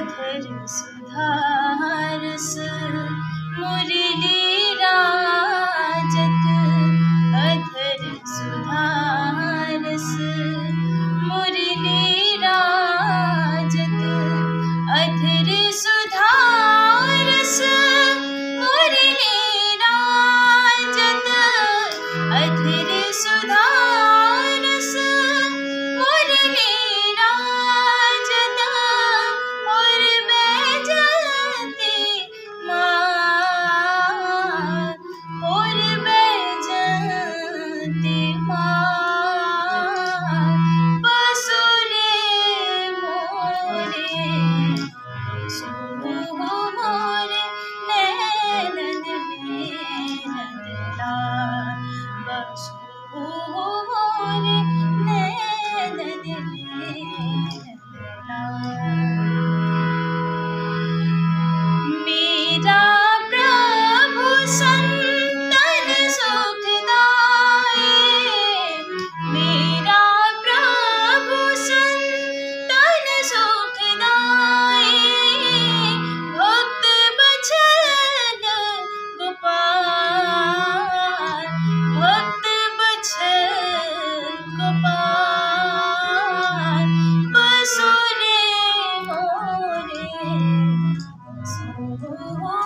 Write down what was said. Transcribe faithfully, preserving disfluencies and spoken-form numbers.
अधर सुधारस मुरली राजत, अधर सुधारस मुरली राजत, अधर सुधारस मुरली राजत, अधर सुधारस मुरली राजत, और बैजंती माँ, और बैजंती माँ, बसुरे मोरे, बसु मोरे नैनन में नंदला, बसु मोरे नैनन में नंदला। मेरा प्रभु संतन सुखदाए, मेरा प्रभु संतन सुखदाए, भक्त बचन गोपाल, भक्त बचन गोपाल, बसुरे मोरे, बसु